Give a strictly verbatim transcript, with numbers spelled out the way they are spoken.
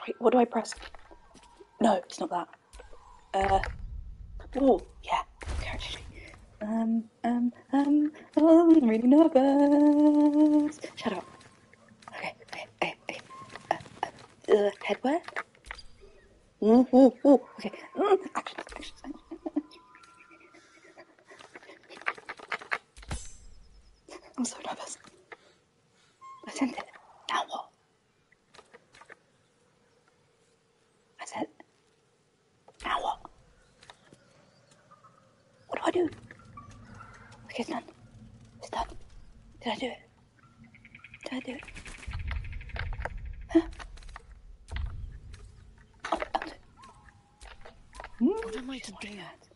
I, what do I press? No, it's not that. Uh, oh, yeah. Character sheet. Um, um, um, oh, I'm really nervous. Shut up. Okay, okay, okay, okay. Uh, uh, uh, headwear? Ooh, ooh, ooh, okay. Mm, action, action, action. I'm so nervous. I sent it. Now what? I said, now what? What do I do? Okay, it's done. It's done. Did I do it? Did I do it? Huh? Oh, I'll do it. What am I to do?